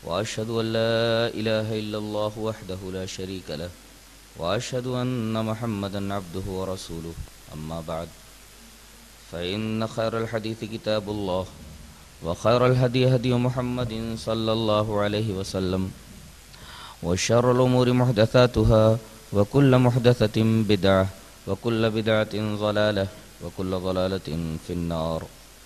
وأشهد أن لا إله إلا الله وحده لا شريك له وأشهد أن محمدا عبده ورسوله أما بعد فإن خير الحديث كتاب الله وخير الهدي هدي محمد صلى الله عليه وسلم وشر الأمور محدثاتها وكل محدثة بدعة وكل بدعة ضلالة وكل ضلالة في النار.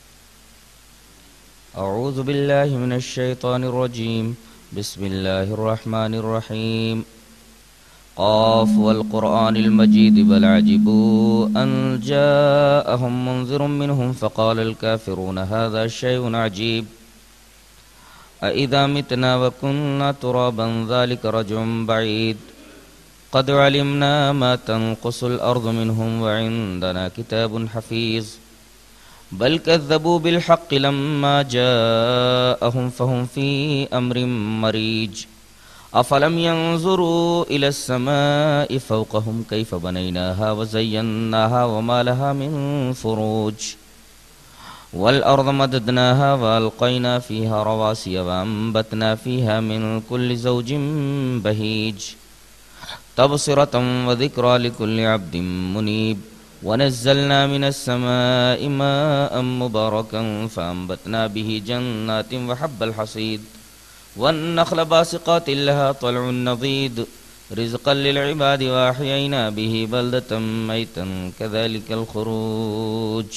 أعوذ بالله من الشيطان الرجيم. بسم الله الرحمن الرحيم. قاف والقرآن المجيد بل عجبوا أن جاءهم منذر منهم فقال الكافرون هذا شيء عجيب أإذا متنا وكنا ترابا ذلك رجع بعيد قد علمنا ما تنقص الأرض منهم وعندنا كتاب حفيظ بل كذبوا بالحق لما جاءهم فهم في أمر مريج أفلم ينظروا إلى السماء فوقهم كيف بنيناها وزيناها وما لها من فروج والأرض مددناها وألقينا فيها رواسي وأنبتنا فيها من كل زوج بهيج تبصرة وذكرى لكل عبد منيب ونزلنا من السماء ماء مباركا فأنبتنا به جنات وحب الحصيد والنخل باسقات لها طلع نضيد رزقا للعباد وأحيينا به بلدة ميتا كذلك الخروج.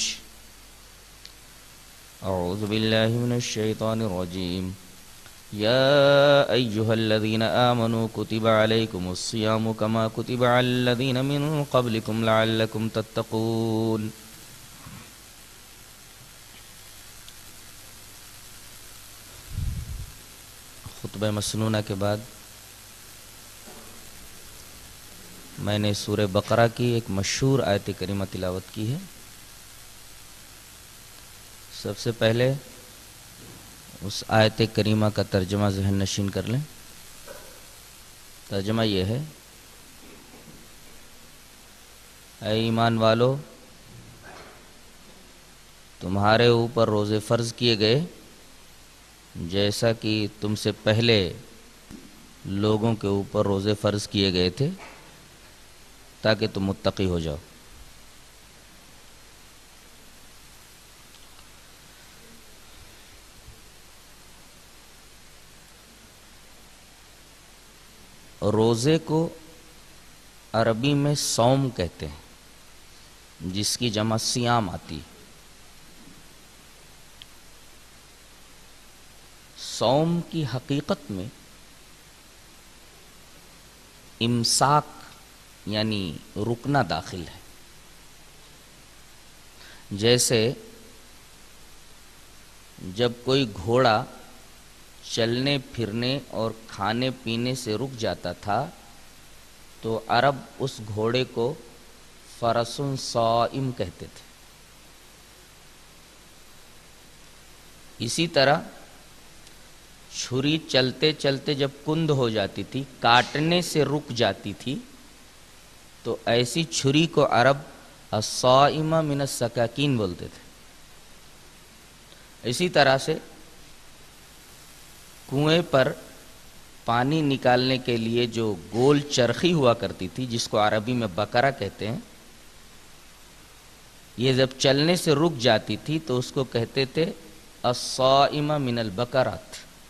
أعوذ بالله من الشيطان الرجيم. يا أيها الذين آمنوا كتب عليكم الصيام كما كتب على الذين من قبلكم لعلكم تتقون. خطبہ مسنونہ کے بعد میں نے سورہ بقرہ کی ایک مشہور آیت کریمہ تلاوت کی ہے. سب سے پہلے اس آیت کریمہ کا ترجمہ ذہن نشین کر لیں. ترجمہ یہ ہے: اے ایمان والو، تمہارے اوپر روزے فرض کیے گئے جیسا کہ تم سے پہلے لوگوں کے اوپر روزے فرض کیے گئے تھے تاکہ تم متقی ہو جاؤ. روزے کو عربی میں صوم کہتے ہیں، جس کی جمع صیام آتی ہے. صوم کی حقیقت میں امساک یعنی رکنا داخل ہے. جیسے جب کوئی گھوڑا چلنے پھرنے اور کھانے پینے سے رک جاتا تھا تو عرب اس گھوڑے کو فرس صائم کہتے تھے. اسی طرح چھری چلتے چلتے جب کند ہو جاتی تھی، کاٹنے سے رک جاتی تھی، تو ایسی چھری کو عرب الصائمہ من السکاکین بولتے تھے. اسی طرح سے کنویں پر پانی نکالنے کے لیے جو گول چرخی ہوا کرتی تھی، جس کو عربی میں بکرہ کہتے ہیں، یہ جب چلنے سے رک جاتی تھی تو اس کو کہتے تھے الصائمہ من البکرات.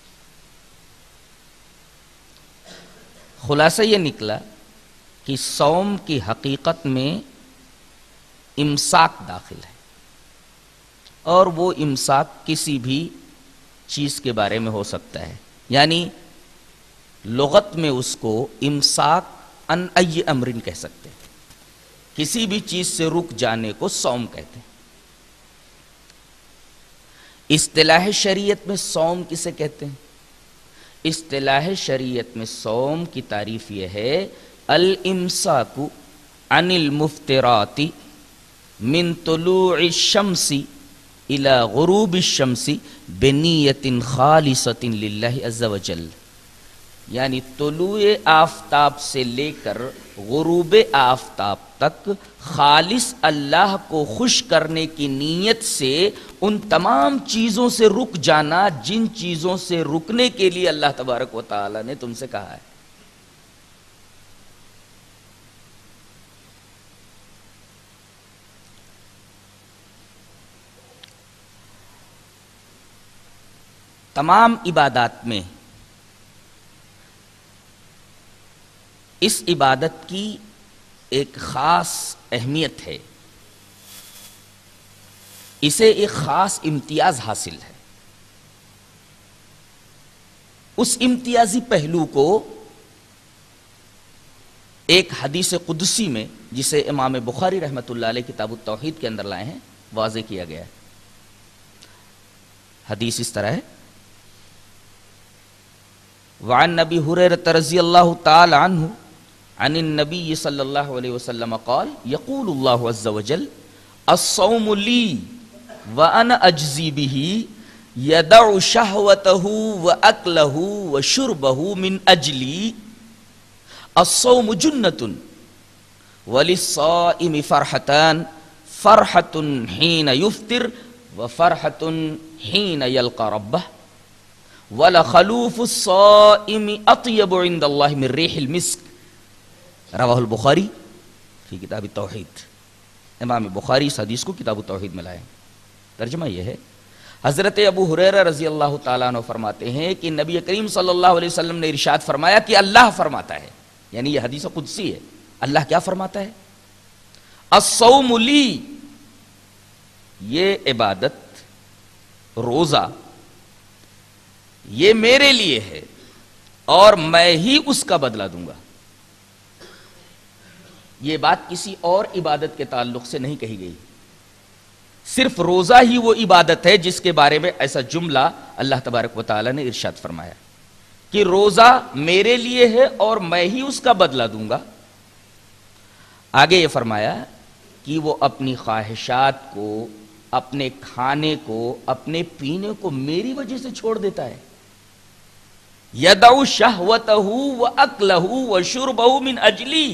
خلاصہ یہ نکلا کہ صوم کی حقیقت میں امساک داخل ہے، اور وہ امساک کسی بھی چیز کے بارے میں ہو سکتا ہے. یعنی لغت میں اس کو امساک ان ای امرن کہہ سکتے ہیں. کسی بھی چیز سے رک جانے کو صوم کہتے ہیں. اصطلاح شریعت میں صوم کسے کہتے ہیں؟ اصطلاح شریعت میں صوم کی تعریف یہ ہے: الامساک عن المفترات من طلوع الشمس الى غروب الشمس بنیت خالصۃ للہ عز وجل. یعنی طلوع آفتاب سے لے کر غروب آفتاب تک خالص اللہ کو خوش کرنے کی نیت سے ان تمام چیزوں سے رک جانا جن چیزوں سے رکنے کے لیے اللہ تبارک و تعالی نے تم سے کہا ہے۔ تمام عبادات میں اس عبادت کی ایک خاص اہمیت ہے، اسے ایک خاص امتیاز حاصل ہے۔ اس امتیازی پہلو کو ایک حدیث قدسی میں، جسے امام بخاری رحمۃ اللہ علیہ کتاب التوحید کے اندر لائے ہیں، واضح کیا گیا ہے۔ حدیث اس طرح ہے: وعن نبی ہریرہ رضی اللہ تعالی عنہ عن النبی صلی اللہ علیہ وسلم قال یقول اللہ عز وجل الصوم لی وانا اجزی بہ یدع شہوتہ واکلہ وشربہ من اجلی الصوم جنۃ وللصائم فرحتان فرحۃ حین یفطر وفرحۃ حین یلقى ربہ وَلَخَلُوفُ الصَّائِمِ أَطْيَبُ عِنْدَ اللَّهِ مِنْ رِيحِ الْمِسْكِ رواہ البخاری فی کتاب التوحید۔ امام بخاری اس حدیث کو کتاب التوحید میں لائے۔ ترجمہ یہ ہے، حضرت ابو ہریرہ رضی اللہ تعالیٰ عنہ فرماتے ہیں کہ نبی کریم صلی اللہ علیہ وسلم نے ارشاد فرمایا کہ اللہ فرماتا ہے، یعنی یہ حدیث قدسی ہے، اللہ کیا فرماتا ہے؟ الصوم لی، یہ عبادت روزہ یہ میرے لیے ہے اور میں ہی اس کا بدلہ دوں گا۔ یہ بات کسی اور عبادت کے تعلق سے نہیں کہی گئی، صرف روزہ ہی وہ عبادت ہے جس کے بارے میں ایسا جملہ اللہ تبارک و تعالی نے ارشاد فرمایا کہ روزہ میرے لیے ہے اور میں ہی اس کا بدلہ دوں گا۔ آگے یہ فرمایا کہ وہ اپنی خواہشات کو، اپنے کھانے کو، اپنے پینے کو میری وجہ سے چھوڑ دیتا ہے۔ یدع شہوتہ واکلہ وشربہ من اجلی،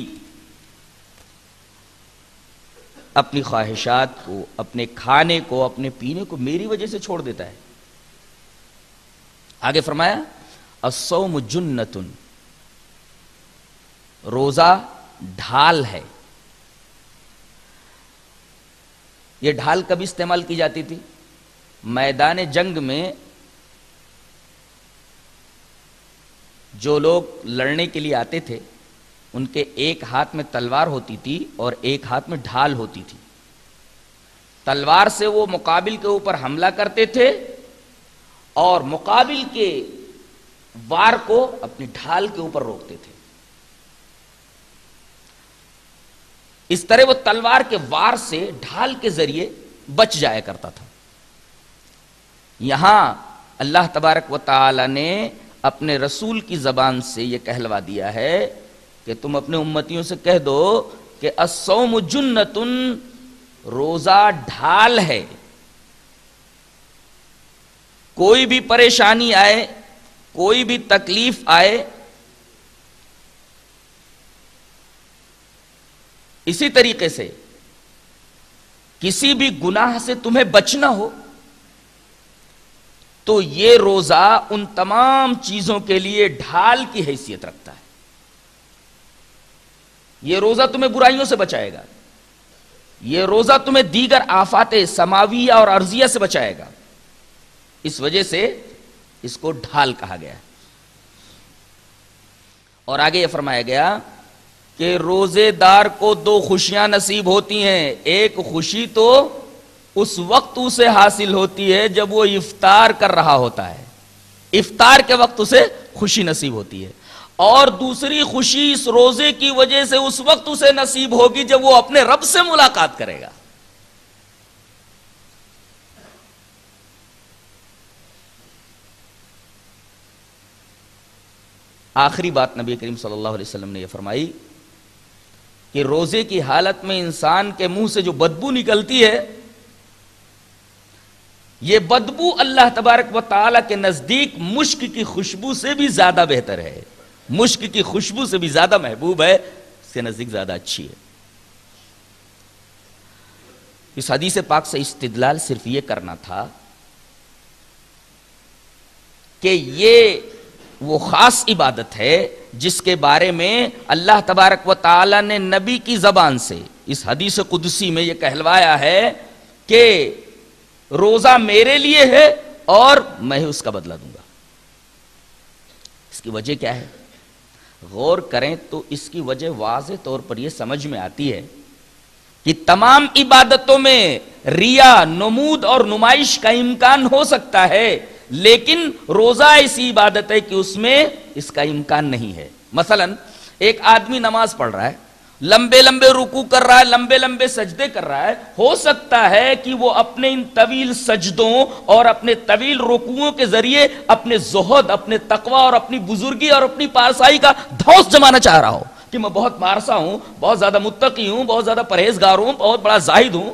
اپنی خواہشات کو، اپنے کھانے کو، اپنے پینے کو میری وجہ سے چھوڑ دیتا ہے۔ آگے فرمایا الصوم جنۃ، روزہ ڈھال ہے۔ یہ ڈھال کب استعمال کی جاتی تھی؟ میدان جنگ میں جو لوگ لڑنے کے لیے آتے تھے ان کے ایک ہاتھ میں تلوار ہوتی تھی اور ایک ہاتھ میں ڈھال ہوتی تھی۔ تلوار سے وہ مقابل کے اوپر حملہ کرتے تھے اور مقابل کے وار کو اپنی ڈھال کے اوپر روکتے تھے۔ اس طرح وہ تلوار کے وار سے ڈھال کے ذریعے بچ جایا کرتا تھا۔ یہاں اللہ تبارک و تعالی نے اپنے رسول کی زبان سے یہ کہلوا دیا ہے کہ تم اپنے امتیوں سے کہہ دو کہ الصوم جنۃ، روزہ ڈھال ہے۔ کوئی بھی پریشانی آئے، کوئی بھی تکلیف آئے، اسی طریقے سے کسی بھی گناہ سے تمہیں بچنا ہو تو یہ روزہ ان تمام چیزوں کے لیے ڈھال کی حیثیت رکھتا ہے۔ یہ روزہ تمہیں برائیوں سے بچائے گا، یہ روزہ تمہیں دیگر آفات سماویہ اور ارضیہ سے بچائے گا، اس وجہ سے اس کو ڈھال کہا گیا۔ اور آگے یہ فرمایا گیا کہ روزے دار کو دو خوشیاں نصیب ہوتی ہیں۔ ایک خوشی تو اس وقت اسے حاصل ہوتی ہے جب وہ افطار کر رہا ہوتا ہے، افطار کے وقت اسے خوشی نصیب ہوتی ہے، اور دوسری خوشی اس روزے کی وجہ سے اس وقت اسے نصیب ہوگی جب وہ اپنے رب سے ملاقات کرے گا۔ آخری بات نبی کریم صلی اللہ علیہ وسلم نے یہ فرمائی کہ روزے کی حالت میں انسان کے منہ سے جو بدبو نکلتی ہے، یہ بدبو اللہ تبارک و تعالی کے نزدیک مشک کی خوشبو سے بھی زیادہ بہتر ہے، مشک کی خوشبو سے بھی زیادہ محبوب ہے، اس کے نزدیک زیادہ اچھی ہے۔ اس حدیث پاک سے استدلال صرف یہ کرنا تھا کہ یہ وہ خاص عبادت ہے جس کے بارے میں اللہ تبارک و تعالی نے نبی کی زبان سے اس حدیث قدسی میں یہ کہلوایا ہے کہ روزہ میرے لیے ہے اور میں اس کا بدلہ دوں گا۔ اس کی وجہ کیا ہے؟ غور کریں تو اس کی وجہ واضح طور پر یہ سمجھ میں آتی ہے کہ تمام عبادتوں میں ریا، نمود اور نمائش کا امکان ہو سکتا ہے، لیکن روزہ ایسی عبادت ہے کہ اس میں اس کا امکان نہیں ہے۔ مثلا ایک آدمی نماز پڑھ رہا ہے، لمبے لمبے رکوع کر رہا ہے، لمبے لمبے سجدے کر رہا ہے، ہو سکتا ہے کہ وہ اپنے ان طویل سجدوں اور اپنے طویل رکوعوں کے ذریعے اپنے زہد، اپنے تقوی اور اپنی بزرگی اور اپنی پارسائی کا دھوس جمانا چاہ رہا ہو کہ میں بہت پارسا ہوں، بہت زیادہ متقی ہوں، بہت زیادہ پرہیزگار ہوں، بہت بڑا زاہد ہوں۔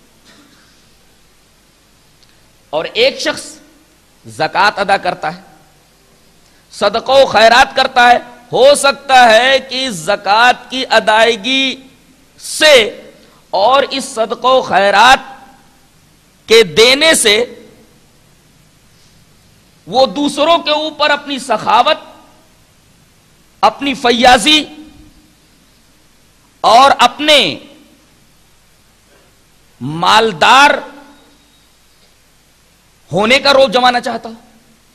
اور ایک شخص زکوٰۃ ادا کرتا ہے، صدقہ و خیرات کرتا ہے، ہو سکتا ہے کہ زکوٰۃ کی ادائیگی سے اور اس صدقہ و خیرات کے دینے سے وہ دوسروں کے اوپر اپنی سخاوت، اپنی فیاضی اور اپنے مالدار ہونے کا روب جمانا چاہتا ہو۔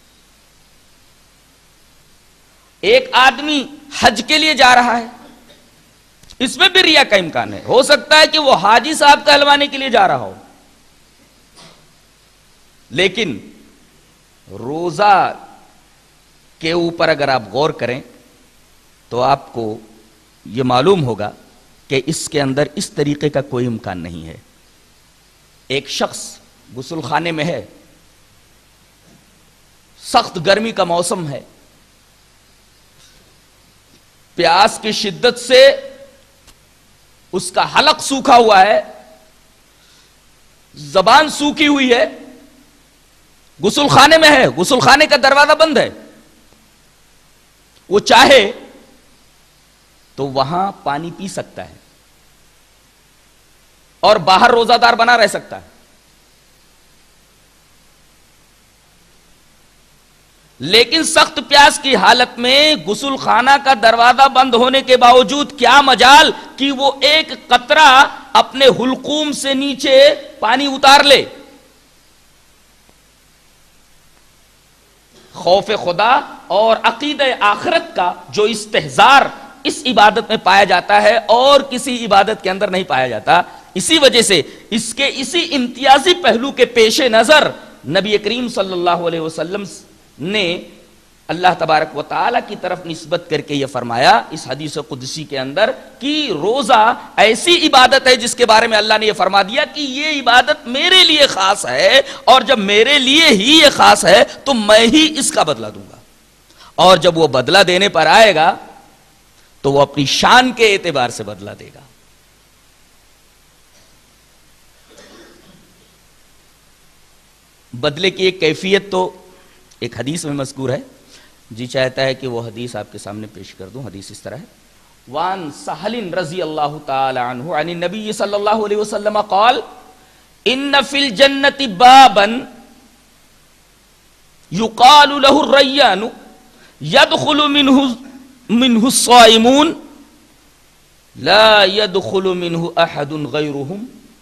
ایک آدمی حج کے لیے جا رہا ہے، اس میں بھی ریا کا امکان ہے، ہو سکتا ہے کہ وہ حاجی صاحب کہلوانے کے لیے جا رہا ہو، لیکن روزہ کے اوپر اگر آپ غور کریں تو آپ کو یہ معلوم ہوگا کہ اس کے اندر اس طریقے کا کوئی امکان نہیں ہے۔ ایک شخص غسل خانے میں ہے، سخت گرمی کا موسم ہے، پیاس کی شدت سے اس کا حلق سوکھا ہوا ہے، زبان سوکھی ہوئی ہے، غسل خانے میں ہے، غسل خانے کا دروازہ بند ہے، وہ چاہے تو وہاں پانی پی سکتا ہے اور باہر روزہ دار بنا رہ سکتا ہے، لیکن سخت پیاس کی حالت میں غسل خانہ کا دروازہ بند ہونے کے باوجود کیا مجال کہ وہ ایک قطرہ اپنے حلقوم سے نیچے پانی اتار لے۔ خوف خدا اور عقیدہ آخرت کا جو استحضار اس عبادت میں پایا جاتا ہے اور کسی عبادت کے اندر نہیں پایا جاتا، اسی وجہ سے اس کے اسی امتیازی پہلو کے پیش نظر نبی کریم صلی اللہ علیہ وسلم نے اللہ تبارک و تعالی کی طرف نسبت کر کے یہ فرمایا اس حدیث قدسی کے اندر کہ روزہ ایسی عبادت ہے جس کے بارے میں اللہ نے یہ فرما دیا کہ یہ عبادت میرے لیے خاص ہے، اور جب میرے لیے ہی یہ خاص ہے تو میں ہی اس کا بدلہ دوں گا، اور جب وہ بدلہ دینے پر آئے گا تو وہ اپنی شان کے اعتبار سے بدلہ دے گا۔ بدلے کی ایک کیفیت تو ایک حدیث میں مذکور ہے، جی چاہتا ہے کہ وہ حدیث آپ کے سامنے پیش کر دوں۔ حدیث اس طرح ہے، وان سہل رضی اللہ تعالی عنہ عن النبی صلی اللہ علیہ وسلم قال ان فی الجنت بابا یقال له الریان يدخل منه الصائمون لا يدخل منه احد غيرهم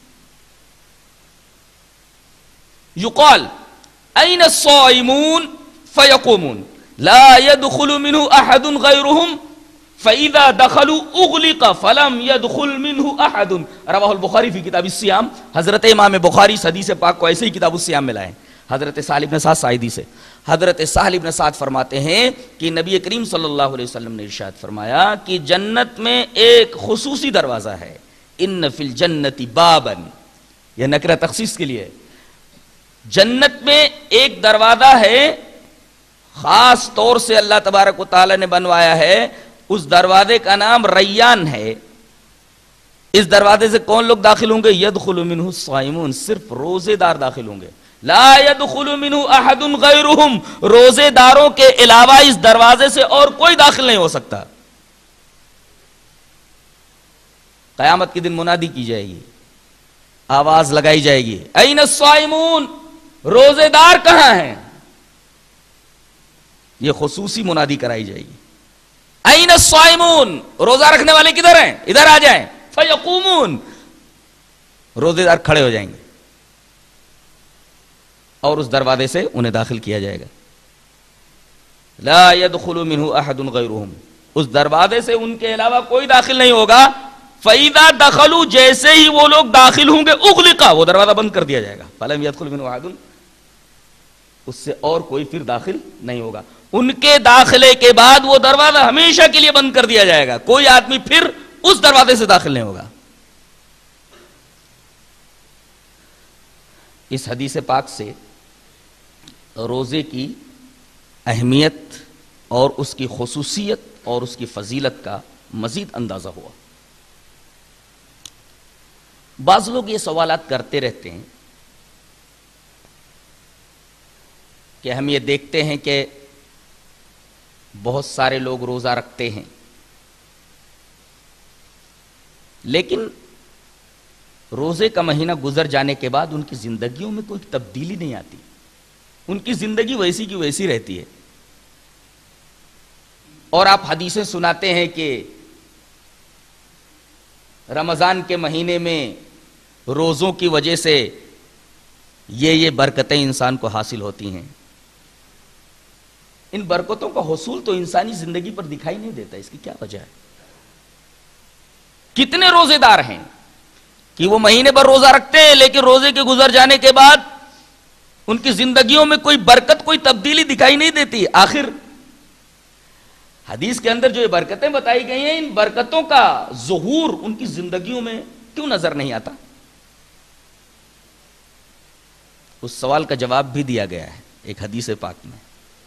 يقال أين الصائمون فيقومون لا يدخل منه أحد غيرهم فإذا دخلوا أغلق فلم يدخل منه أحد۔ رواہ البخاری فی کتاب الصیام۔ حضرت امام بخاری اس حدیث پاک کو ایسے ہی کتاب الصیام میں لائے، حضرت سہل بن سعد ساعدی سے۔ حضرت سہل بن سعد فرماتے ہیں کہ نبی کریم صلی اللہ علیہ وسلم نے ارشاد فرمایا کہ جنت میں ایک خصوصی دروازہ ہے، ان فی الجنت بابا، یہ نکرہ تخصیص کے لیے، جنت میں ایک دروازہ ہے خاص طور سے اللہ تبارک و تعالی نے بنوایا ہے، اس دروازے کا نام ریان ہے۔ اس دروازے سے کون لوگ داخل ہوں گے؟ یدخل منہ الصائمون، صرف روزے دار داخل ہوں گے۔ لا يدخل منہ احد غیرہم، روزے داروں کے علاوہ اس دروازے سے اور کوئی داخل نہیں ہو سکتا۔ قیامت کے دن منادی کی جائے گی، آواز لگائی جائے گی، این الصائمون، روزے دار کہاں ہیں؟ یہ خصوصی منادی کرائی جائے گی، این الصائمون، روزہ رکھنے والے کدھر ہیں؟ ادھر آ جائیں، فیقومون، روزے دار کھڑے ہو جائیں گے اور اس دروازے سے انہیں داخل کیا جائے گا، لا يدخل منه احد غیرهم، اس دروازے سے ان کے علاوہ کوئی داخل نہیں ہوگا، فَإِذَا دَخَلُوا، جیسے ہی وہ لوگ داخل ہوں گے، اغلقا، وہ دروازہ بند کر دیا جائے گا، فَلَمْ يَدْخُلْ مِنْهُ أَحَدٌ، اس سے اور کوئی پھر داخل نہیں ہوگا، ان کے داخلے کے بعد وہ دروازہ ہمیشہ کے لیے بند کر دیا جائے گا، کوئی آدمی پھر اس دروازے سے داخل نہیں ہوگا۔ اس حدیث پاک سے روزے کی اہمیت اور اس کی خصوصیت اور اس کی فضیلت کا مزید اندازہ ہوا۔ بعض لوگ یہ سوالات کرتے رہتے ہیں کہ ہم یہ دیکھتے ہیں کہ بہت سارے لوگ روزہ رکھتے ہیں، لیکن روزے کا مہینہ گزر جانے کے بعد ان کی زندگیوں میں کوئی تبدیلی نہیں آتی، ان کی زندگی ویسی کی ویسی رہتی ہے، اور آپ حدیثیں سناتے ہیں کہ رمضان کے مہینے میں روزوں کی وجہ سے یہ برکتیں انسان کو حاصل ہوتی ہیں۔ ان برکتوں کا حصول تو انسانی زندگی پر دکھائی نہیں دیتا، اس کی کیا وجہ ہے؟ کتنے روزے دار ہیں کہ وہ مہینے پر روزہ رکھتے ہیں، لیکن روزے کے گزر جانے کے بعد ان کی زندگیوں میں کوئی برکت، کوئی تبدیلی دکھائی نہیں دیتی۔ آخر حدیث کے اندر جو یہ برکتیں بتائی گئی ہیں، ان برکتوں کا ظہور ان کی زندگیوں میں کیوں نظر نہیں آتا؟ اس سوال کا جواب بھی دیا گیا ہے ایک حدیث پاک میں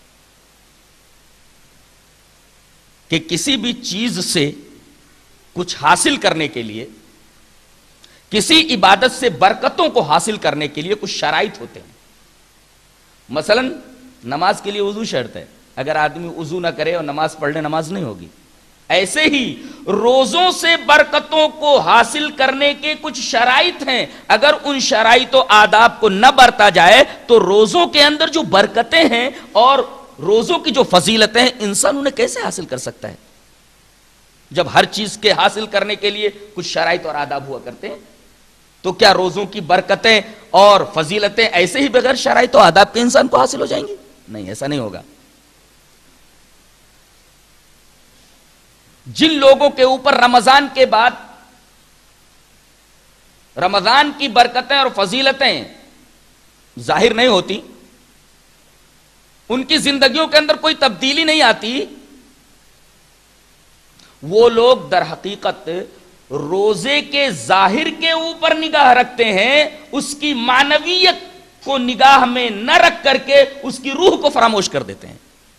کہ کسی بھی چیز سے کچھ حاصل کرنے کے لیے، کسی عبادت سے برکتوں کو حاصل کرنے کے لیے کچھ شرائط ہوتے ہیں۔ مثلا نماز کے لیے وضو شرط ہے، اگر آدمی وضو نہ کرے اور نماز پڑھ لے نماز نہیں ہوگی۔ ایسے ہی روزوں سے برکتوں کو حاصل کرنے کے کچھ شرائط ہیں، اگر ان شرائط و آداب کو نہ برتا جائے تو روزوں کے اندر جو برکتیں ہیں اور روزوں کی جو فضیلتیں ہیں انسان انہیں کیسے حاصل کر سکتا ہے؟ جب ہر چیز کے حاصل کرنے کے لیے کچھ شرائط اور آداب ہوا کرتے ہیں، تو کیا روزوں کی برکتیں اور فضیلتیں ایسے ہی بغیر شرائط و آداب کے انسان کو حاصل ہو جائیں گی؟ نہیں، ایسا نہیں ہوگا۔ جن لوگوں کے اوپر رمضان کے بعد رمضان کی برکتیں اور فضیلتیں ظاہر نہیں ہوتی، ان کی زندگیوں کے اندر کوئی تبدیلی نہیں آتی، وہ لوگ در حقیقت روزے کے ظاہر کے اوپر نگاہ رکھتے ہیں، اس کی معنویت کو نگاہ میں نہ رکھ کر کے اس کی روح کو فراموش کر دیتے ہیں۔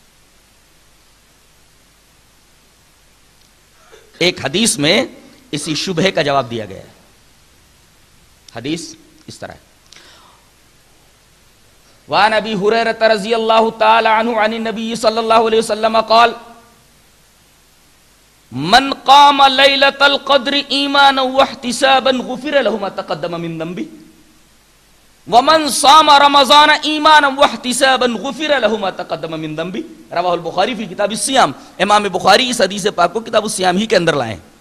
ایک حدیث میں اسی شبہے کا جواب دیا گیا ہے۔ حدیث اس طرح ہے، وعن ابی ہریرہ رضی اللہ تعالی عنہ عن النبی صلی اللہ علیہ وسلم قال من قام لیلۃ القدر ایمانا واحتسابا غفر له ما تقدم من ذنبه ومن صام رمضان ایمانا واحتسابا غفر له ما تقدم من ذنبه، رواہ البخاری فی کتاب الصیام۔ امام بخاری اس حدیث پاک کو کتاب الصیام ہی کے اندر لائے ہیں۔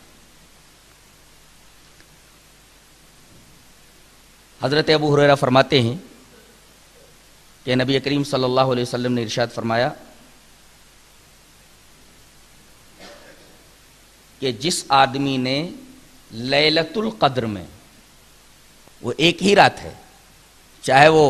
حضرت ابو ہریرہ فرماتے ہیں کہ نبی کریم صلی اللہ علیہ وسلم نے ارشاد فرمایا کہ جس آدمی نے لیلۃ القدر میں، وہ ایک ہی رات ہے، چاہے وہ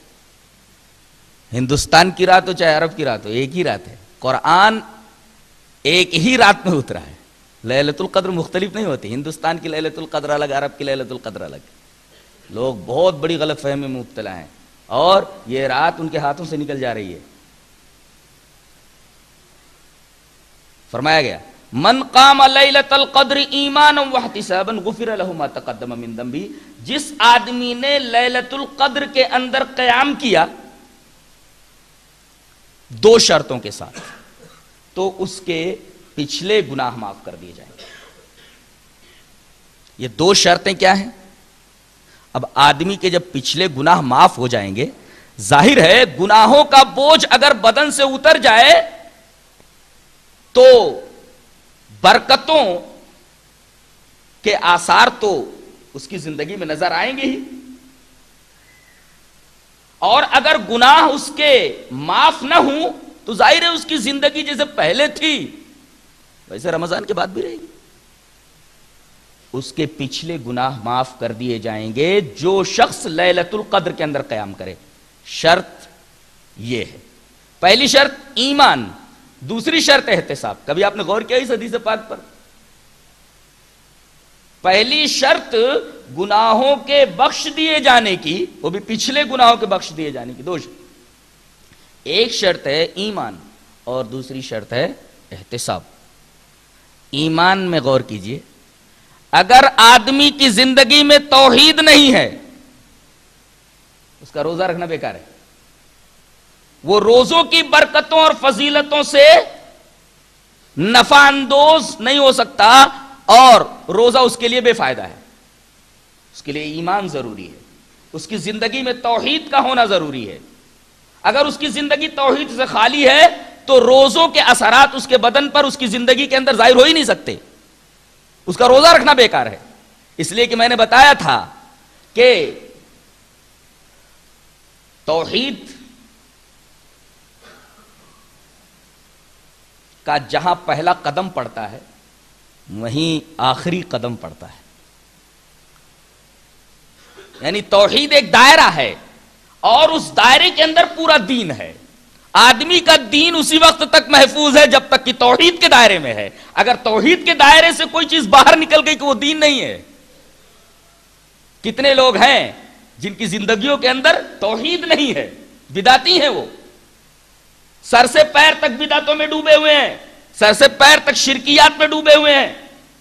ہندوستان کی رات ہو چاہے عرب کی رات ہو، ایک ہی رات ہے، قرآن ایک ہی رات میں اترا ہے، لیلۃ القدر مختلف نہیں ہوتی، ہندوستان کی لیلۃ القدر الگ، عرب کی لیلۃ القدر الگ۔ لوگ بہت بڑی غلط فہمی میں مبتلا ہیں اور یہ رات ان کے ہاتھوں سے نکل جا رہی ہے۔ فرمایا گیا من قام لیلۃ القدر ایمانا واحتسابا غفر له ما تقدم من ذنبه، جس آدمی نے لیلۃ القدر کے اندر قیام کیا دو شرطوں کے ساتھ تو اس کے پچھلے گناہ معاف کر دیے جائیں گے۔ یہ دو شرطیں کیا ہیں؟ اب آدمی کے جب پچھلے گناہ معاف ہو جائیں گے، ظاہر ہے گناہوں کا بوجھ اگر بدن سے اتر جائے تو برکتوں کے آثار تو اس کی زندگی میں نظر آئیں گے ہی، اور اگر گناہ اس کے معاف نہ ہوں تو ظاہر ہے اس کی زندگی جیسے پہلے تھی ویسے رمضان کے بعد بھی رہے گی۔ اس کے پچھلے گناہ معاف کر دیے جائیں گے جو شخص لیلۃ القدر کے اندر قیام کرے۔ شرط یہ ہے، پہلی شرط ایمان، دوسری شرط احتساب۔ کبھی آپ نے غور کیا اس حدیث پاک پر؟ پہلی شرط گناہوں کے بخش دیے جانے کی، وہ بھی پچھلے گناہوں کے بخش دیے جانے کی، دو شرط۔ ایک شرط ہے ایمان اور دوسری شرط ہے احتساب۔ ایمان میں غور کیجئے، اگر آدمی کی زندگی میں توحید نہیں ہے اس کا روزہ رکھنا بیکار ہے، وہ روزوں کی برکتوں اور فضیلتوں سے نفع اندوز نہیں ہو سکتا، اور روزہ اس کے لیے بے فائدہ ہے۔ اس کے لیے ایمان ضروری ہے، اس کی زندگی میں توحید کا ہونا ضروری ہے۔ اگر اس کی زندگی توحید سے خالی ہے تو روزوں کے اثرات اس کے بدن پر، اس کی زندگی کے اندر ظاہر ہو ہی نہیں سکتے، اس کا روزہ رکھنا بیکار ہے۔ اس لیے کہ میں نے بتایا تھا کہ توحید کا جہاں پہلا قدم پڑتا ہے وہیں آخری قدم پڑتا ہے، یعنی توحید ایک دائرہ ہے اور اس دائرے کے اندر پورا دین ہے۔ آدمی کا دین اسی وقت تک محفوظ ہے جب تک کہ توحید کے دائرے میں ہے۔ اگر توحید کے دائرے سے کوئی چیز باہر نکل گئی کہ وہ دین نہیں ہے۔ کتنے لوگ ہیں جن کی زندگیوں کے اندر توحید نہیں ہے، بدعتی ہیں، وہ سر سے پیر تک بدعتوں میں ڈوبے ہوئے ہیں، سر سے پیر تک شرکیات میں ڈوبے ہوئے ہیں۔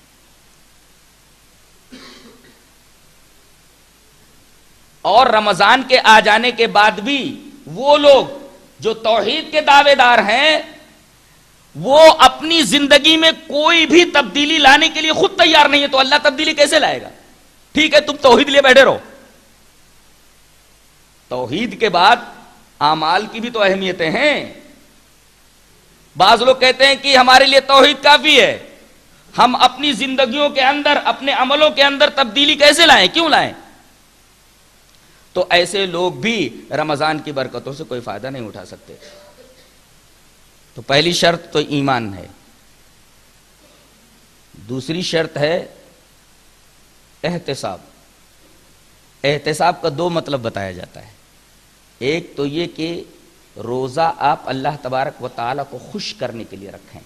اور رمضان کے آ جانے کے بعد بھی وہ لوگ جو توحید کے دعوے دار ہیں وہ اپنی زندگی میں کوئی بھی تبدیلی لانے کے لیے خود تیار نہیں ہے، تو اللہ تبدیلی کیسے لائے گا؟ ٹھیک ہے تم توحید لیے بیٹھے رہو، توحید کے بعد اعمال کی بھی تو اہمیتیں ہیں۔ بعض لوگ کہتے ہیں کہ ہمارے لیے توحید کافی ہے، ہم اپنی زندگیوں کے اندر، اپنے عملوں کے اندر تبدیلی کیسے لائیں، کیوں لائیں؟ تو ایسے لوگ بھی رمضان کی برکتوں سے کوئی فائدہ نہیں اٹھا سکتے۔ تو پہلی شرط تو ایمان ہے، دوسری شرط ہے احتساب۔ احتساب کا دو مطلب بتایا جاتا ہے، ایک تو یہ کہ روزہ آپ اللہ تبارک و تعالیٰ کو خوش کرنے کے لیے رکھیں،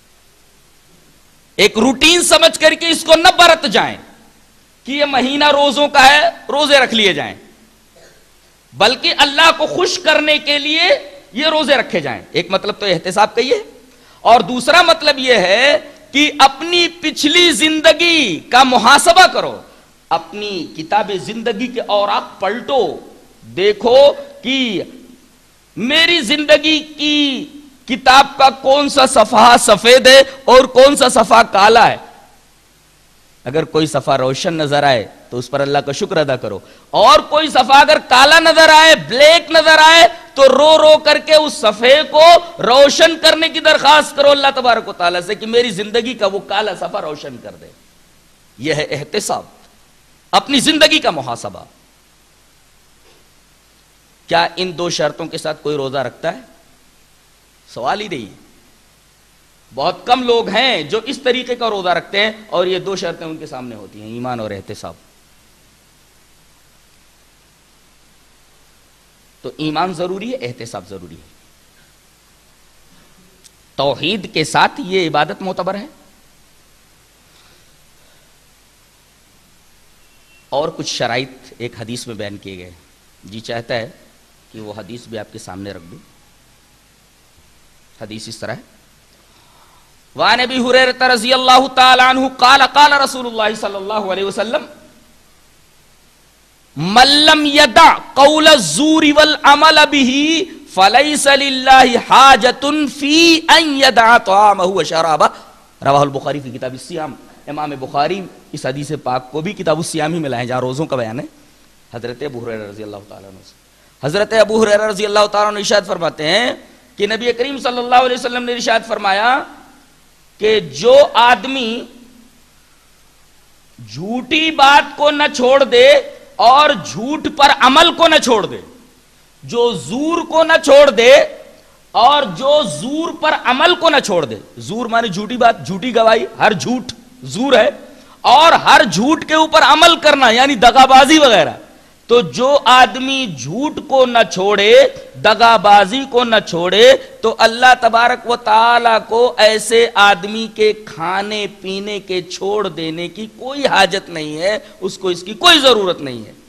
ایک روٹین سمجھ کر کے اس کو نہ برت جائیں کہ یہ مہینہ روزوں کا ہے روزے رکھ لیے جائیں، بلکہ اللہ کو خوش کرنے کے لیے یہ روزے رکھے جائیں۔ ایک مطلب تو احتساب کا یہ ہے، اور دوسرا مطلب یہ ہے کہ اپنی پچھلی زندگی کا محاسبہ کرو، اپنی کتاب زندگی کے اوراق پلٹو، دیکھو کہ میری زندگی کی کتاب کا کون سا صفحہ سفید ہے اور کون سا صفحہ کالا ہے۔ اگر کوئی صفحہ روشن نظر آئے تو اس پر اللہ کا شکر ادا کرو، اور کوئی صفحہ اگر کالا نظر آئے، بلیک نظر آئے، تو رو رو کر کے اس صفحے کو روشن کرنے کی درخواست کرو اللہ تبارک و تعالیٰ سے کہ میری زندگی کا وہ کالا صفحہ روشن کر دے۔ یہ ہے احتساب، اپنی زندگی کا محاسبہ۔ کیا ان دو شرطوں کے ساتھ کوئی روزہ رکھتا ہے؟ سوال ہی نہیں ہے۔ بہت کم لوگ ہیں جو اس طریقے کا روزہ رکھتے ہیں اور یہ دو شرطیں ان کے سامنے ہوتی ہیں، ایمان اور احتساب۔ تو ایمان ضروری ہے، احتساب ضروری ہے۔ توحید کے ساتھ یہ عبادت معتبر ہے۔ اور کچھ شرائط ایک حدیث میں بیان کیے گئے، جی چاہتا ہے کہ وہ حدیث بھی آپ کے سامنے رکھ دوں۔ حدیث اس طرح ہے، وعن ابی ہریرہ رضی اللہ تعالی عنہ قال قال رسول اللہ صلی اللہ علیہ وسلم من لم يدع قول الزور والعمل به فليس لله حاجة في ان يدع طعامه وشرابه، رواہ البخاری فی کتاب الصیام۔ امام بخاری اس حدیث پاک کو بھی کتاب الصیام ہی میں لائے جہاں روزوں کا بیان ہے، حضرت ابو ہریرہ رضی اللہ تعالیٰ عنہ سے۔ حضرت ابو ہریرہ رضی اللہ تعالیٰ عنہ ارشاد فرماتے ہیں کہ نبی کریم صلی اللہ علیہ وسلم نے ارشاد فرمایا کہ جو آدمی جھوٹی بات کو نہ چھوڑ دے اور جھوٹ پر عمل کو نہ چھوڑ دے، جو زور کو نہ چھوڑ دے اور جو زور پر عمل کو نہ چھوڑ دے، زور مانے جھوٹی بات، جھوٹی گواہی، ہر جھوٹ زور ہے، اور ہر جھوٹ کے اوپر عمل کرنا یعنی دغا بازی وغیرہ، تو جو آدمی جھوٹ کو نہ چھوڑے، دغا بازی کو نہ چھوڑے، تو اللہ تبارک و تعالی کو ایسے آدمی کے کھانے پینے کے چھوڑ دینے کی کوئی حاجت نہیں ہے، اس کو اس کی کوئی ضرورت نہیں ہے۔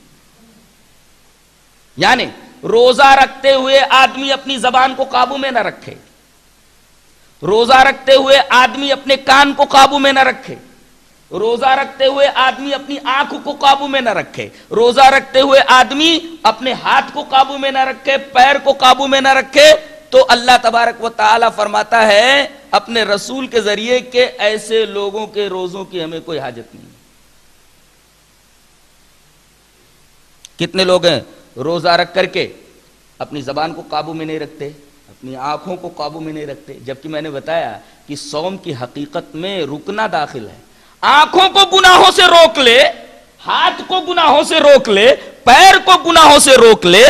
یعنی روزہ رکھتے ہوئے آدمی اپنی زبان کو قابو میں نہ رکھے، روزہ رکھتے ہوئے آدمی اپنے کان کو قابو میں نہ رکھے، روزہ رکھتے ہوئے آدمی اپنی آنکھ کو قابو میں نہ رکھے، روزہ رکھتے ہوئے آدمی اپنے ہاتھ کو قابو میں نہ رکھے، پیر کو قابو میں نہ رکھے، تو اللہ تبارک و تعالی فرماتا ہے اپنے رسول کے ذریعے کہ ایسے لوگوں کے روزوں کی ہمیں کوئی حاجت نہیں۔ کتنے لوگ ہیں روزہ رکھ کر کے اپنی زبان کو قابو میں نہیں رکھتے، اپنی آنکھوں کو قابو میں نہیں رکھتے، جبکہ میں نے بتایا کہ صوم کی حقیقت میں رکنا داخل ہے۔ آنکھوں کو گناہوں سے روک لے، ہاتھ کو گناہوں سے روک لے، پیر کو گناہوں سے روک لے،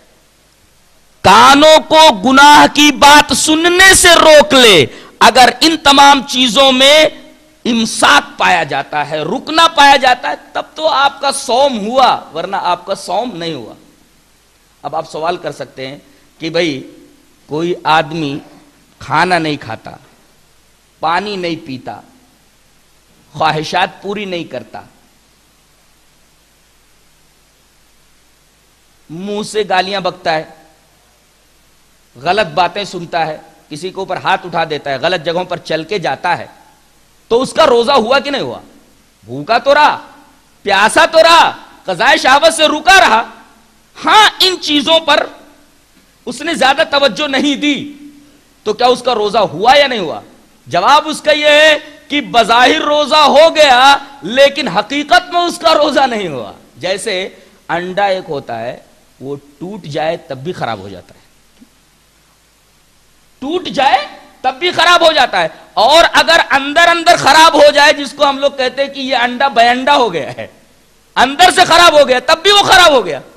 کانوں کو گناہ کی بات سننے سے روک لے، اگر ان تمام چیزوں میں امساک پایا جاتا ہے، رکنا پایا جاتا ہے، تب تو آپ کا صوم ہوا، ورنہ آپ کا صوم نہیں ہوا۔ اب آپ سوال کر سکتے ہیں کہ بھئی کوئی آدمی کھانا نہیں کھاتا، پانی نہیں پیتا، خواہشات پوری نہیں کرتا، منہ سے گالیاں بکتا ہے، غلط باتیں سنتا ہے، کسی کے اوپر ہاتھ اٹھا دیتا ہے، غلط جگہوں پر چل کے جاتا ہے، تو اس کا روزہ ہوا کہ نہیں ہوا؟ بھوکا تو رہا، پیاسا تو رہا، قضائے شہوت سے رکا رہا، ہاں ان چیزوں پر اس نے زیادہ توجہ نہیں دی، تو کیا اس کا روزہ ہوا یا نہیں ہوا؟ جواب اس کا یہ ہے کہ بظاہر روزہ ہو گیا لیکن حقیقت میں اس کا روزہ نہیں ہوا۔ جیسے انڈا ایک ہوتا ہے، وہ ٹوٹ جائے تب بھی خراب ہو جاتا ہے، ٹوٹ جائے تب بھی خراب ہو جاتا ہے، اور اگر اندر اندر خراب ہو جائے، جس کو ہم لوگ کہتے ہیں کہ یہ انڈا بے انڈا ہو گیا ہے، اندر سے خراب ہو گیا تب بھی وہ خراب ہو گیا۔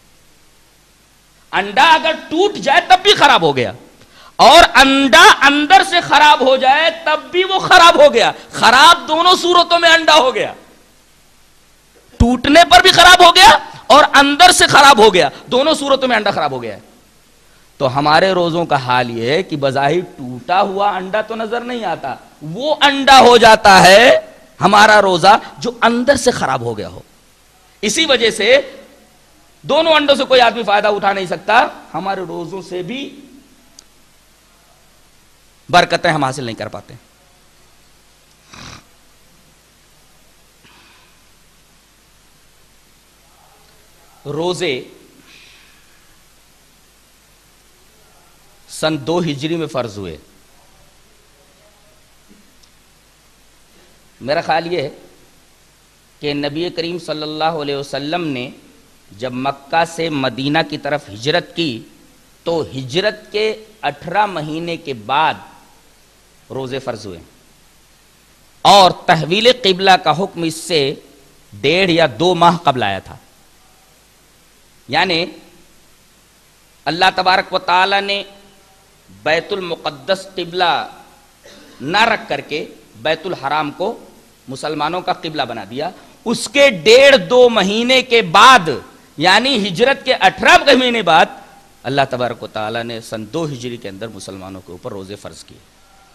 انڈا اگر ٹوٹ جائے تب بھی خراب ہو گیا، اور انڈا اندر سے خراب ہو جائے تب بھی وہ خراب ہو گیا۔ خراب دونوں صورتوں میں انڈا ہو گیا، ٹوٹنے پر بھی خراب ہو گیا اور اندر سے خراب ہو گیا، دونوں صورتوں میں انڈا خراب ہو گیا ہے۔ تو ہمارے روزوں کا حال یہ ہے کہ بظاہر ٹوٹا ہوا انڈا تو نظر نہیں آتا، وہ انڈا ہو جاتا ہے ہمارا روزہ جو اندر سے خراب ہو گیا ہو۔ اسی وجہ سے دونوں انڈوں سے کوئی آدمی فائدہ اٹھا نہیں سکتا، ہمارے روزوں سے بھی برکتیں ہم حاصل نہیں کر پاتے۔ روزے سن 2 ہجری میں فرض ہوئے۔ میرا خیال یہ ہے کہ نبی کریم صلی اللہ علیہ وسلم نے جب مکہ سے مدینہ کی طرف ہجرت کی تو ہجرت کے 18 مہینے کے بعد روزے فرض ہوئے، اور تحویل قبلہ کا حکم اس سے 1.5 یا 2 ماہ قبل آیا تھا۔ یعنی اللہ تبارک و تعالی نے بیت المقدس قبلہ نہ رکھ کر کے بیت الحرام کو مسلمانوں کا قبلہ بنا دیا، اس کے 1.5-2 مہینے کے بعد یعنی ہجرت کے 18 مہینے بعد اللہ تبارک و تعالی نے سن 2 ہجری کے اندر مسلمانوں کے اوپر روزے فرض کیے۔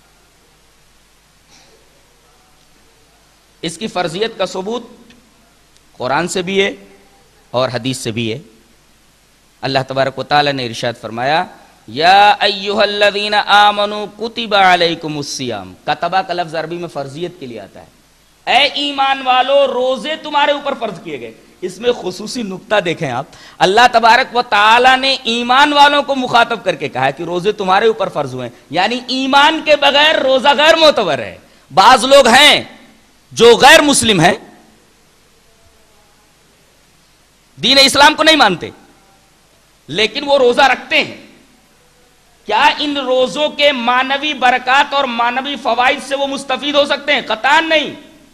اس کی فرضیت کا ثبوت قرآن سے بھی ہے اور حدیث سے بھی ہے۔ اللہ تبارک و تعالی نے ارشاد فرمایا یا ایھا الذین آمنوا کتب علیکم الصیام، کتبہ کا لفظ عربی میں فرضیت کے لیے آتا ہے، اے ایمان والو روزے تمہارے اوپر فرض کیے گئے۔ اس میں خصوصی نکتہ دیکھیں آپ، اللہ تبارک و تعالی نے ایمان والوں کو مخاطب کر کے کہا ہے کہ روزے تمہارے اوپر فرض ہوئے ہیں، یعنی ایمان کے بغیر روزہ غیر معتبر ہے۔ بعض لوگ ہیں جو غیر مسلم ہیں، دین اسلام کو نہیں مانتے لیکن وہ روزہ رکھتے ہیں. کیا ان روزوں کے معنوی برکات اور معنوی فوائد سے وہ مستفید ہو سکتے ہیں؟ قطعاً نہیں.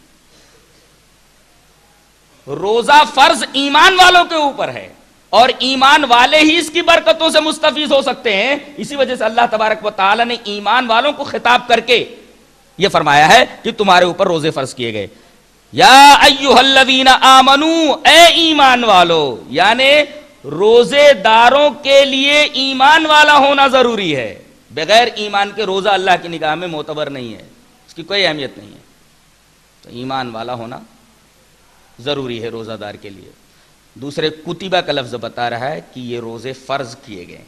روزہ فرض ایمان والوں کے اوپر ہے اور ایمان والے ہی اس کی برکتوں سے مستفید ہو سکتے ہیں. اسی وجہ سے اللہ تبارک و تعالی نے ایمان والوں کو خطاب کر کے یہ فرمایا ہے کہ تمہارے اوپر روزے فرض کیے گئے. یا ایھا الذین آمنو، اے ایمان والو، یعنی روزے داروں کے لیے ایمان والا ہونا ضروری ہے. بغیر ایمان کے روزہ اللہ کی نگاہ میں معتبر نہیں ہے، اس کی کوئی اہمیت نہیں ہے. تو ایمان والا ہونا ضروری ہے روزہ دار کے لیے. دوسرے کتبہ کا لفظ بتا رہا ہے کہ یہ روزے فرض کیے گئے.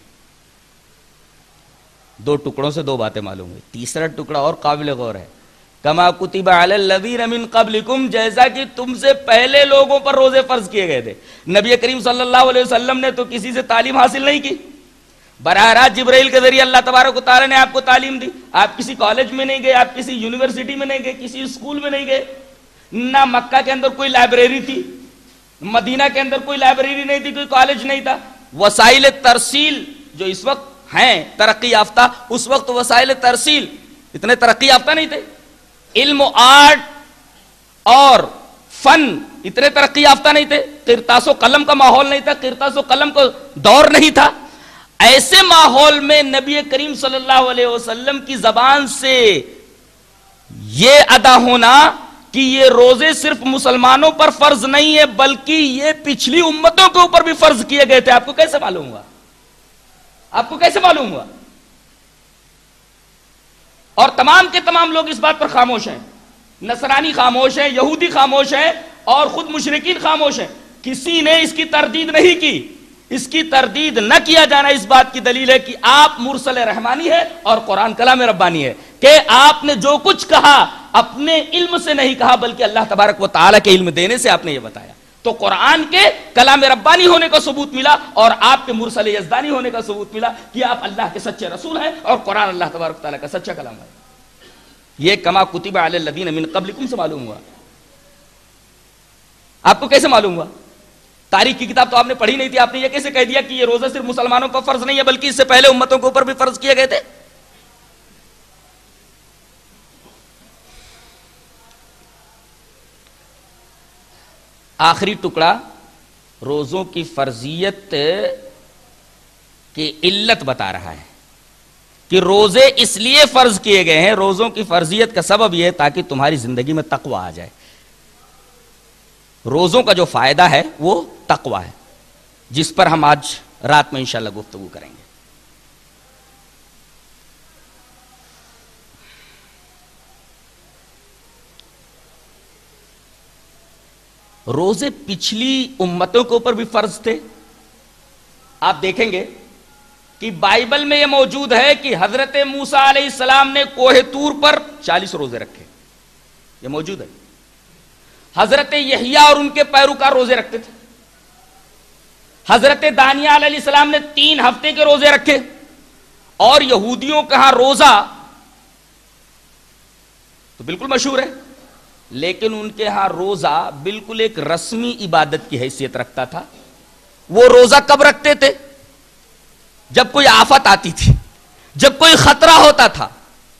دو ٹکڑوں سے دو باتیں معلوم ہوئی. تیسرا ٹکڑا اور قابل غور ہے. کما کتب علی الذین من قبلکم، جیسا کہ تم سے پہلے لوگوں پر روزے فرض کیے گئے تھے. نبی کریم صلی اللہ علیہ وسلم نے تو کسی سے تعلیم حاصل نہیں کی، براہ راست جبرائیل کے ذریعے اللہ تبارک و تعالی نے آپ کو تعلیم دی. آپ کسی کالج میں نہیں گئے، آپ کسی یونیورسٹی میں نہیں گئے، کسی اسکول میں نہیں گئے. نہ مکہ کے اندر کوئی لائبریری تھی، مدینہ کے اندر کوئی لائبریری نہیں تھی، کوئی کالج نہیں تھا. وسائل ترسیل جو اس وقت ہیں ترقی یافتہ، اس وقت وسائل ترسیل اتنے ترقی یافتہ نہیں تھے. علم و آرٹ اور فن اتنے ترقی یافتہ نہیں تھے. قرطاس و قلم کا ماحول نہیں تھا، قرطاس و قلم کا دور نہیں تھا. ایسے ماحول میں نبی کریم صلی اللہ علیہ وسلم کی زبان سے یہ ادا ہونا کہ یہ روزے صرف مسلمانوں پر فرض نہیں ہے بلکہ یہ پچھلی امتوں کے اوپر بھی فرض کیے گئے تھے، آپ کو کیسے معلوم ہوا؟ آپ کو کیسے معلوم ہوا؟ اور تمام کے تمام لوگ اس بات پر خاموش ہیں. نصرانی خاموش ہیں، یہودی خاموش ہیں اور خود مشرکین خاموش ہیں. کسی نے اس کی تردید نہیں کی. اس کی تردید نہ کیا جانا اس بات کی دلیل ہے کہ آپ مرسل رحمانی ہے اور قرآن کلام ربانی ہے، کہ آپ نے جو کچھ کہا اپنے علم سے نہیں کہا بلکہ اللہ تبارک و تعالیٰ کے علم دینے سے آپ نے یہ بتایا. تو قرآن کے کلام ربانی ہونے کا ثبوت ملا اور آپ کے مرسل یزدانی ہونے کا ثبوت ملا کہ آپ اللہ کے سچے رسول ہیں اور قرآن اللہ تبارک و تعالیٰ کا سچا کلام ہے. یہ کما کتب علی الذین من قبلکم سے معلوم ہوا. آپ کو کیسے معلوم ہوا؟ تاریخ کی کتاب تو آپ نے پڑھی نہیں تھی، آپ نے یہ کیسے کہہ دیا کہ یہ روزہ صرف مسلمانوں پر فرض نہیں ہے بلکہ اس سے پہلے امتوں کے اوپر بھی فرض کیے گئے تھے؟ آخری ٹکڑا روزوں کی فرضیت کی علت بتا رہا ہے کہ روزے اس لیے فرض کیے گئے ہیں. روزوں کی فرضیت کا سبب یہ ہے تاکہ تمہاری زندگی میں تقوی آ جائے. روزوں کا جو فائدہ ہے وہ تقوی ہے، جس پر ہم آج رات میں انشاءاللہ گفتگو کریں گے. روزے پچھلی امتوں کے اوپر بھی فرض تھے. آپ دیکھیں گے کہ بائبل میں یہ موجود ہے کہ حضرت موسیٰ علیہ السلام نے کوہ طور پر 40 روزے رکھے، یہ موجود ہے. حضرت یحییٰ اور ان کے پیروکار روزے رکھتے تھے. حضرت دانیال علیہ السلام نے 3 ہفتے کے روزے رکھے. اور یہودیوں کا ہاں روزہ تو بالکل مشہور ہے، لیکن ان کے ہاں روزہ بالکل ایک رسمی عبادت کی حیثیت رکھتا تھا. وہ روزہ کب رکھتے تھے؟ جب کوئی آفت آتی تھی، جب کوئی خطرہ ہوتا تھا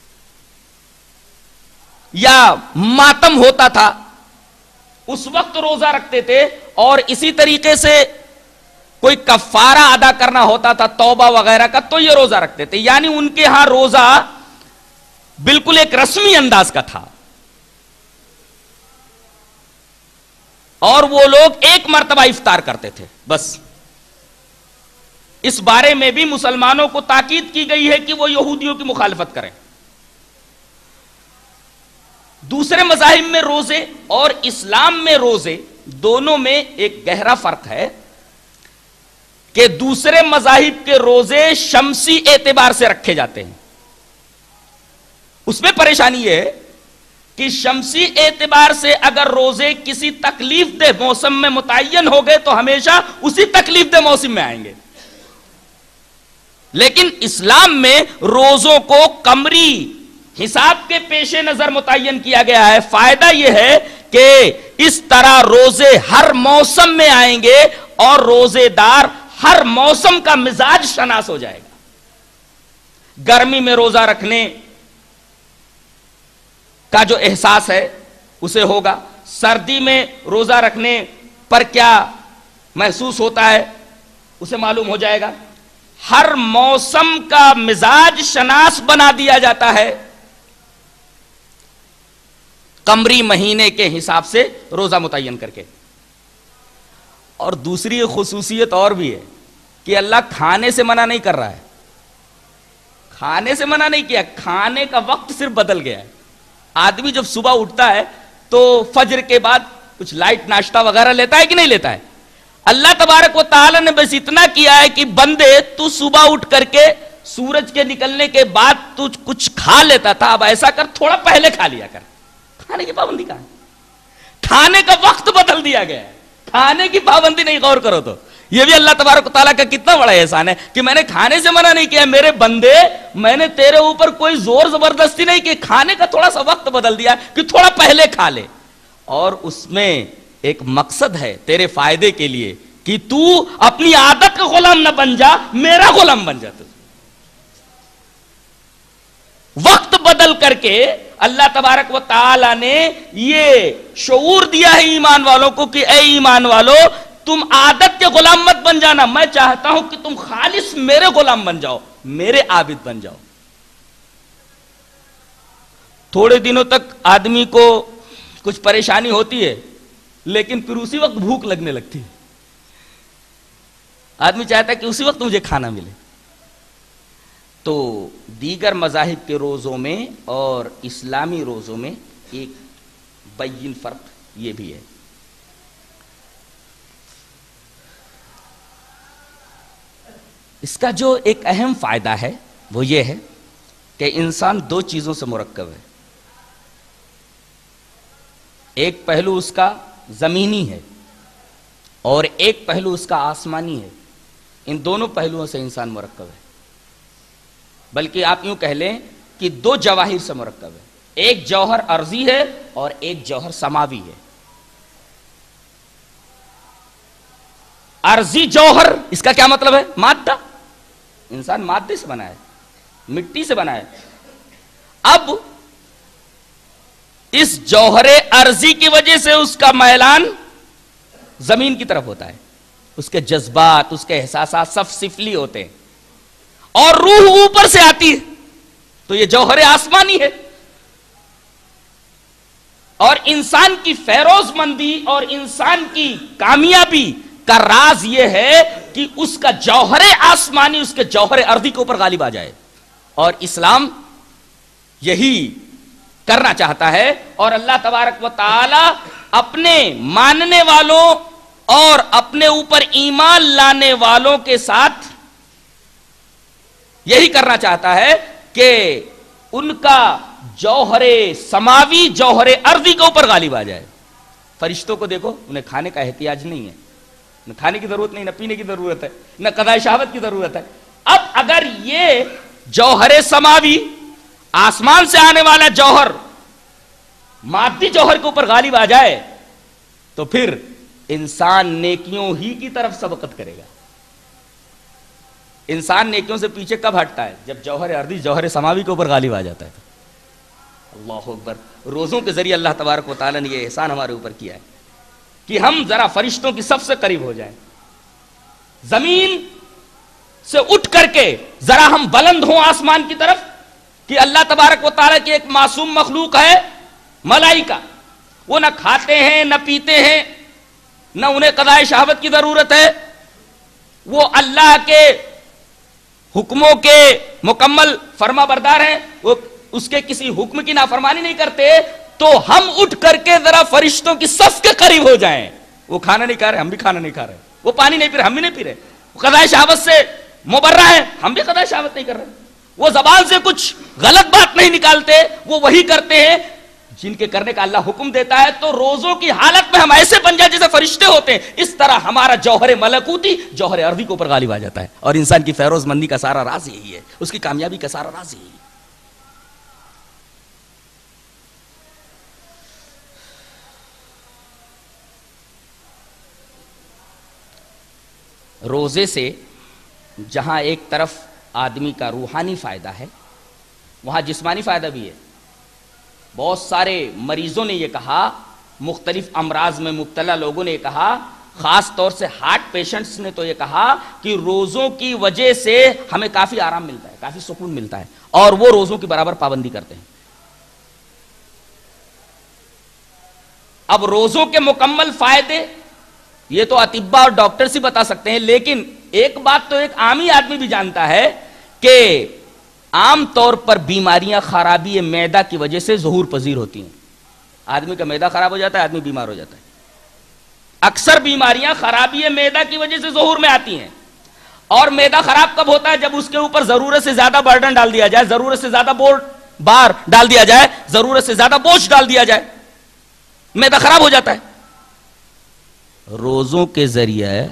یا ماتم ہوتا تھا، اس وقت روزہ رکھتے تھے. اور اسی طریقے سے کوئی کفارہ ادا کرنا ہوتا تھا توبہ وغیرہ کا تو یہ روزہ رکھتے تھے. یعنی ان کے ہاں روزہ بالکل ایک رسمی انداز کا تھا. اور وہ لوگ ایک مرتبہ افطار کرتے تھے بس. اس بارے میں بھی مسلمانوں کو تاکید کی گئی ہے کہ وہ یہودیوں کی مخالفت کریں. دوسرے مذاہب میں روزے اور اسلام میں روزے دونوں میں ایک گہرا فرق ہے کہ دوسرے مذاہب کے روزے شمسی اعتبار سے رکھے جاتے ہیں. اس میں پریشانی یہ ہے کہ شمسی اعتبار سے اگر روزے کسی تکلیف دہ موسم میں متعین ہو گئے تو ہمیشہ اسی تکلیف دہ موسم میں آئیں گے. لیکن اسلام میں روزوں کو قمری حساب کے پیش نظر متعین کیا گیا ہے. فائدہ یہ ہے کہ اس طرح روزے ہر موسم میں آئیں گے اور روزے دار ہر موسم کا مزاج شناس ہو جائے گا۔ گرمی میں روزہ رکھنے کا جو احساس ہے اسے ہوگا، سردی میں روزہ رکھنے پر کیا محسوس ہوتا ہے اسے معلوم ہو جائے گا۔ ہر موسم کا مزاج شناس بنا دیا جاتا ہے قمری مہینے کے حساب سے روزہ متعین کر کے۔ اور دوسری خصوصیت اور بھی ہے کہ اللہ کھانے سے منع نہیں کر رہا ہے، کھانے سے منع نہیں کیا، کھانے کا وقت صرف بدل گیا ہے۔ آدمی جب صبح اٹھتا ہے تو فجر کے بعد کچھ لائٹ ناشتہ وغیرہ لیتا ہے کہ نہیں لیتا ہے؟ اللہ تبارک و تعالی نے بس اتنا کیا ہے کہ بندے تو صبح اٹھ کر کے سورج کے نکلنے کے بعد تو کچھ کھا لیتا تھا، اب ایسا کر تھوڑا پہلے کھا لیا کر۔ کھانے کی پابندی کہاں ہے؟ کھانے کا وقت بدل دیا گیا ہے، کھانے کی پابندی نہیں۔ غور کرو تو یہ بھی اللہ تبارک و تعالیٰ کا کتنا بڑا احسان ہے کہ میں نے کھانے سے منع نہیں کیا، میرے بندے میں نے تیرے اوپر کوئی زور زبردستی نہیں کہ کھانے کا تھوڑا سا وقت بدل دیا کہ تھوڑا پہلے کھا لے، اور اس میں ایک مقصد ہے تیرے فائدے کے لیے کہ تو اپنی عادت کا غلام نہ بن جا، میرا غلام بن جا۔ وقت بدل کر کے اللہ تبارک و تعالی نے یہ شعور دیا ہے ایمان والوں کو کہ اے ایمان والو، تم عادت کے غلام مت بن جانا، میں چاہتا ہوں کہ تم خالص میرے غلام بن جاؤ، میرے عابد بن جاؤ۔ تھوڑے دنوں تک آدمی کو کچھ پریشانی ہوتی ہے لیکن پھر اسی وقت بھوک لگنے لگتی ہے، آدمی چاہتا ہے کہ اسی وقت مجھے کھانا ملے۔ تو دیگر مذاہب کے روزوں میں اور اسلامی روزوں میں ایک بین فرق یہ بھی ہے۔ اس کا جو ایک اہم فائدہ ہے وہ یہ ہے کہ انسان دو چیزوں سے مرکب ہے، ایک پہلو اس کا زمینی ہے اور ایک پہلو اس کا آسمانی ہے۔ ان دونوں پہلوؤں سے انسان مرکب ہے، بلکہ آپ یوں کہہ لیں کہ دو جواہر سے مرکب ہے، ایک جوہر ارضی ہے اور ایک جوہر سماوی ہے۔ ارضی جوہر، اس کا کیا مطلب ہے؟ مادہ، انسان مادے سے بنا ہے، مٹی سے بنا ہے۔ اب اس جوہر ارضی کی وجہ سے اس کا میلان زمین کی طرف ہوتا ہے، اس کے جذبات، اس کے احساسات سب سفلی ہوتے ہیں، اور روح اوپر سے آتی ہے تو یہ جوہر آسمانی ہے۔ اور انسان کی فیروز مندی اور انسان کی کامیابی کا راز یہ ہے کہ اس کا جوہر آسمانی اس کے جوہر ارضی کے اوپر غالب آ جائے، اور اسلام یہی کرنا چاہتا ہے۔ اور اللہ تبارک و تعالی اپنے ماننے والوں اور اپنے اوپر ایمان لانے والوں کے ساتھ یہی کرنا چاہتا ہے کہ ان کا جوہر سماوی جوہر ارضی کے اوپر غالب آ جائے۔ فرشتوں کو دیکھو، انہیں کھانے کا احتیاج نہیں ہے، نہ کھانے کی ضرورت نہیں، نہ پینے کی ضرورت ہے، نہ قضاء شہوت کی ضرورت ہے۔ اب اگر یہ جوہر سماوی آسمان سے آنے والا جوہر مادی جوہر کے اوپر غالب آ جائے تو پھر انسان نیکیوں ہی کی طرف سبقت کرے گا۔ انسان نیکیوں سے پیچھے کب ہٹتا ہے؟ جب جوہر ارضی جوہر سماوی کے اوپر غالب آ جاتا ہے۔ اللہ اکبر! روزوں کے ذریعے اللہ تبارک و تعالیٰ نے یہ احسان ہمارے اوپر کیا ہے کہ ہم ذرا فرشتوں کی سب سے قریب ہو جائیں، زمین سے اٹھ کر کے ذرا ہم بلند ہوں آسمان کی طرف، کہ اللہ تبارک و تعالیٰ کی ایک معصوم مخلوق ہے ملائکہ، وہ نہ کھاتے ہیں نہ پیتے ہیں، نہ انہیں قضاء شہوت کی ضرورت ہے، وہ اللہ کے حکموں کے مکمل فرما بردار ہیں، وہ اس کے کسی حکم کی نافرمانی نہیں کرتے۔ تو ہم اٹھ کر کے ذرا فرشتوں کی صف کے قریب ہو جائیں، وہ کھانا نہیں کھا رہے، ہم بھی کھانا نہیں کھا رہے، وہ پانی نہیں پی رہے، ہم بھی نہیں پی رہے، وہ قضاء شہوت سے مبرہ ہیں، ہم بھی قضاء شہوت نہیں کر رہے، وہ زبان سے کچھ غلط بات نہیں نکالتے، وہ وہی کرتے ہیں جن کے کرنے کا اللہ حکم دیتا ہے۔ تو روزوں کی حالت میں ہم ایسے بن جائیں جیسے فرشتے ہوتے ہیں، اس طرح ہمارا جوہر ملکوتی جوہر ارضی کے اوپر غالب آ جاتا ہے۔ اور انسان کی فیروز مندی کا سارا راز یہی ہے، اس کی کامیابی کا سارا راز یہی ہے۔ روزے سے جہاں ایک طرف آدمی کا روحانی فائدہ ہے وہاں جسمانی فائدہ بھی ہے. بہت سارے مریضوں نے یہ کہا, مختلف امراض میں مبتلا لوگوں نے یہ کہا, خاص طور سے ہارٹ پیشنٹس نے تو یہ کہا کہ روزوں کی وجہ سے ہمیں کافی آرام ملتا ہے, کافی سکون ملتا ہے, اور وہ روزوں کی برابر پابندی کرتے ہیں. اب روزوں کے مکمل فائدے یہ تو اطباء اور ڈاکٹرز ہی بتا سکتے ہیں, لیکن ایک بات تو ایک عامی آدمی بھی جانتا ہے کہ عام طور پر بیماریاں خرابی معدہ کی وجہ سے ظہور پذیر ہوتی ہیں. آدمی کا معدہ خراب ہو جاتا ہے, آدمی بیمار ہو جاتا ہے. اکثر بیماریاں خرابی معدہ کی وجہ سے ظہور میں آتی ہیں. اور معدہ خراب کب ہوتا ہے؟ جب اس کے اوپر ضرورت سے زیادہ برڈن ڈال دیا جائے, ضرورت سے زیادہ بار ڈال دیا جائے, ضرورت سے زیادہ بوجھ ڈال دیا جائے, معدہ خراب ہو جاتا ہے. روزوں کے ذریعے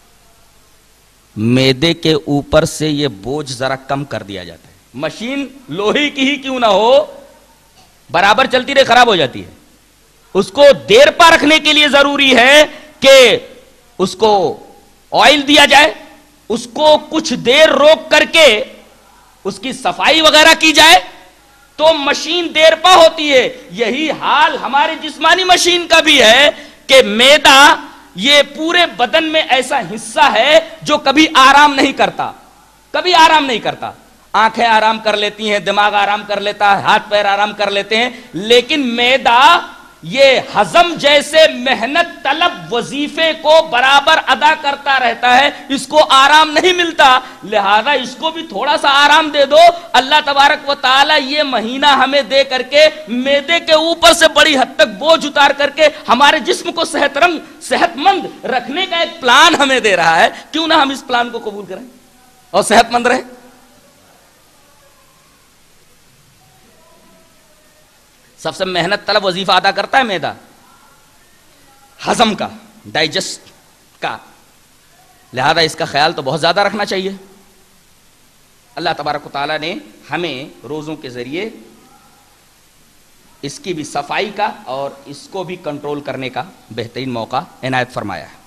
معدے کے اوپر سے یہ بوجھ ذرا کم کر دیا جاتا ہے. مشین لوہے کی ہی کیوں نہ ہو, برابر چلتی رہے خراب ہو جاتی ہے. اس کو دیر پا رکھنے کے لیے ضروری ہے کہ اس کو آئل دیا جائے, اس کو کچھ دیر روک کر کے اس کی صفائی وغیرہ کی جائے تو مشین دیر پا ہوتی ہے. یہی حال ہمارے جسمانی مشین کا بھی ہے کہ معدہ یہ پورے بدن میں ایسا حصہ ہے جو کبھی آرام نہیں کرتا, کبھی آرام نہیں کرتا. آنکھیں آرام کر لیتی ہیں, دماغ آرام کر لیتا ہے, ہاتھ پیر آرام کر لیتے ہیں, لیکن معدہ یہ ہضم جیسے محنت طلب وظیفے کو برابر ادا کرتا رہتا ہے, اس کو آرام نہیں ملتا. لہذا اس کو بھی تھوڑا سا آرام دے دو. اللہ تبارک و تعالی یہ مہینہ ہمیں دے کر کے معدے کے اوپر سے بڑی حد تک بوجھ اتار کر کے ہمارے جسم کو صحت مند رکھنے کا ایک پلان ہمیں دے رہا ہے. کیوں نہ ہم اس پلان کو قبول کریں اور صحت مند رہیں. سب سے محنت طلب وظیفہ ادا کرتا ہے معدہ, ہضم کا, ڈائجسٹ کا. لہذا اس کا خیال تو بہت زیادہ رکھنا چاہیے. اللہ تبارک و تعالیٰ نے ہمیں روزوں کے ذریعے اس کی بھی صفائی کا اور اس کو بھی کنٹرول کرنے کا بہترین موقع عنایت فرمایا ہے.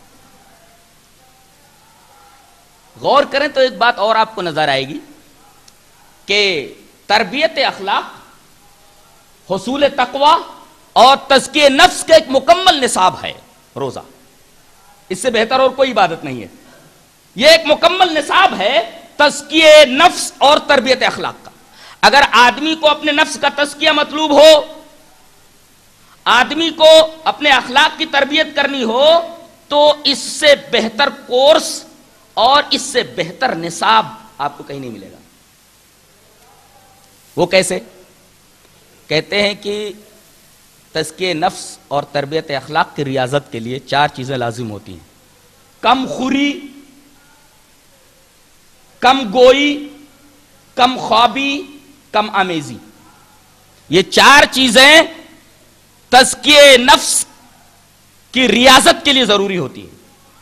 غور کریں تو ایک بات اور آپ کو نظر آئے گی کہ تربیت اخلاق, حصول تقوی اور تزکیہ نفس کا ایک مکمل نصاب ہے روزہ. اس سے بہتر اور کوئی عبادت نہیں ہے. یہ ایک مکمل نصاب ہے تزکیہ نفس اور تربیت اخلاق کا. اگر آدمی کو اپنے نفس کا تزکیہ مطلوب ہو, آدمی کو اپنے اخلاق کی تربیت کرنی ہو, تو اس سے بہتر کورس اور اس سے بہتر نصاب آپ کو کہیں نہیں ملے گا. وہ کیسے؟ کہتے ہیں کہ تزکیہ نفس اور تربیت اخلاق کی ریاضت کے لیے 4 چیزیں لازم ہوتی ہیں. کم خوری, کم گوئی, کم خوابی, کم آمیزی. یہ 4 چیزیں تزکیہ نفس کی ریاضت کے لیے ضروری ہوتی ہیں.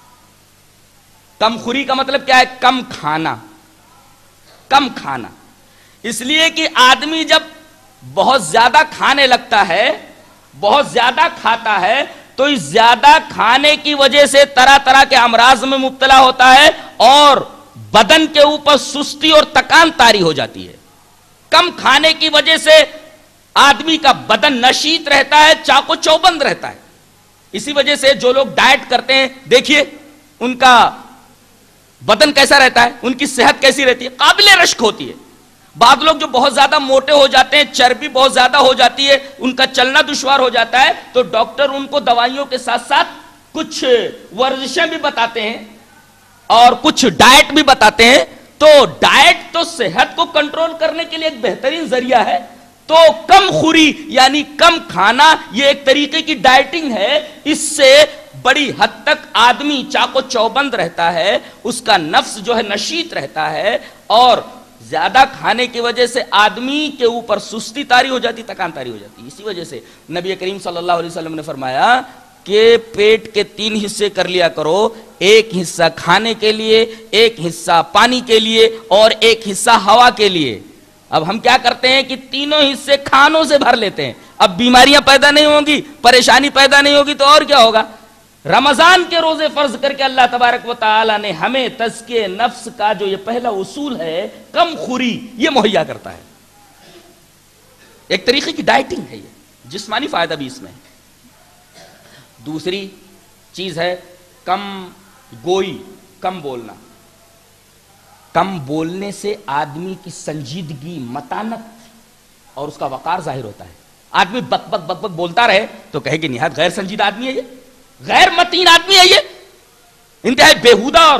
کم خوری کا مطلب کیا ہے؟ کم کھانا. کم کھانا اس لیے کہ آدمی جب بہت زیادہ کھانے لگتا ہے, بہت زیادہ کھاتا ہے, تو اس زیادہ کھانے کی وجہ سے طرح طرح کے امراض میں مبتلا ہوتا ہے اور بدن کے اوپر سستی اور تکان طاری ہو جاتی ہے. کم کھانے کی وجہ سے آدمی کا بدن نشیط رہتا ہے, چاقو چوبند رہتا ہے. اسی وجہ سے جو لوگ ڈائٹ کرتے ہیں دیکھیے ان کا بدن کیسا رہتا ہے, ان کی صحت کیسی رہتی ہے, قابل رشک ہوتی ہے. بعض لوگ جو بہت زیادہ موٹے ہو جاتے ہیں, چربی بہت زیادہ ہو جاتی ہے, ان کا چلنا دشوار ہو جاتا ہے, تو ڈاکٹر ان کو دوائیوں کے ساتھ ساتھ کچھ ورزشیں بھی بتاتے ہیں اور کچھ ڈائٹ بھی بتاتے ہیں. تو ڈائٹ تو صحت کو کنٹرول کرنے کے لیے ایک بہترین ذریعہ ہے. تو کم خوری یعنی کم کھانا یہ ایک طریقے کی ڈائٹنگ ہے. اس سے بڑی حد تک آدمی چاقو چوبند رہتا ہے, اس کا نفس جو ہے نشیط رہتا ہے, اور زیادہ کھانے کی وجہ سے آدمی کے اوپر سستی طاری ہو جاتی, تکان طاری ہو جاتی. اسی وجہ سے نبی کریم صلی اللہ علیہ وسلم نے فرمایا کہ پیٹ کے 3 حصے کر لیا کرو, ایک حصہ کھانے کے لیے, ایک حصہ پانی کے لیے اور ایک حصہ ہوا کے لیے. اب ہم کیا کرتے ہیں کہ تینوں حصے کھانوں سے بھر لیتے ہیں. اب بیماریاں پیدا نہیں ہوں گی, پریشانی پیدا نہیں ہوگی تو اور کیا ہوگا؟ رمضان کے روزے فرض کر کے اللہ تبارک و تعالی نے ہمیں تزکیہ نفس کا جو یہ پہلا اصول ہے کم خوری یہ مہیا کرتا ہے. ایک طریقے کی ڈائٹنگ ہے یہ، جسمانی فائدہ بھی اس میں ہے. دوسری چیز ہے کم گوئی، کم بولنا. کم بولنے سے آدمی کی سنجیدگی، متانت اور اس کا وقار ظاہر ہوتا ہے. آدمی بک بک بک بک بولتا رہے تو کہے کہ نہایت غیر سنجیدہ آدمی ہے یہ، غیر متین آدمی ہے یہ، انتہائی بےہودہ اور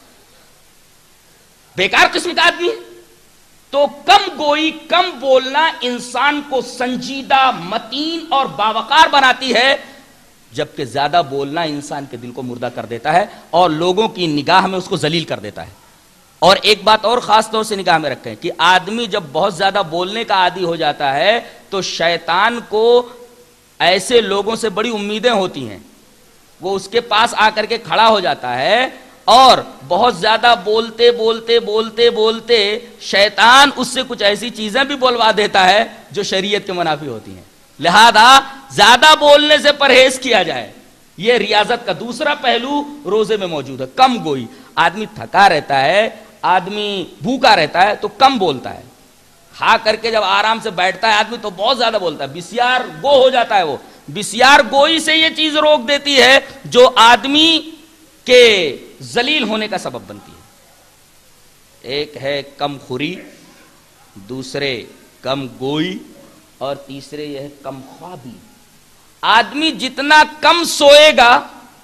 بیکار قسم کا آدمی ہے. تو کم گوئی، کم بولنا انسان کو سنجیدہ، متین اور باوقار بناتی ہے، جبکہ زیادہ بولنا انسان کے دل کو مردہ کر دیتا ہے اور لوگوں کی نگاہ میں اس کو ذلیل کر دیتا ہے. اور ایک بات اور خاص طور سے نگاہ میں رکھیں کہ آدمی جب بہت زیادہ بولنے کا عادی ہو جاتا ہے تو شیطان کو ایسے لوگوں سے بڑی امیدیں ہوتی ہیں. وہ اس کے پاس آ کر کے کھڑا ہو جاتا ہے اور بہت زیادہ بولتے بولتے بولتے بولتے شیطان اس سے کچھ ایسی چیزیں بھی بولوا دیتا ہے جو شریعت کے منافی ہوتی ہیں. لہذا زیادہ بولنے سے پرہیز کیا جائے. یہ ریاضت کا دوسرا پہلو روزے میں موجود ہے، کم گوئی. آدمی تھکا رہتا ہے، آدمی بھوکا رہتا ہے تو کم بولتا ہے. کھا کر کے جب آرام سے بیٹھتا ہے آدمی تو بہت زیادہ بولتا ہے، بسیار گو ہو جاتا ہے. وہ بسیار گوئی سے یہ چیز روک دیتی ہے جو آدمی کے ذلیل ہونے کا سبب بنتی ہے. ایک ہے کم خوری، دوسرے کم گوئی، اور تیسرے یہ ہے کم خوابی. آدمی جتنا کم سوئے گا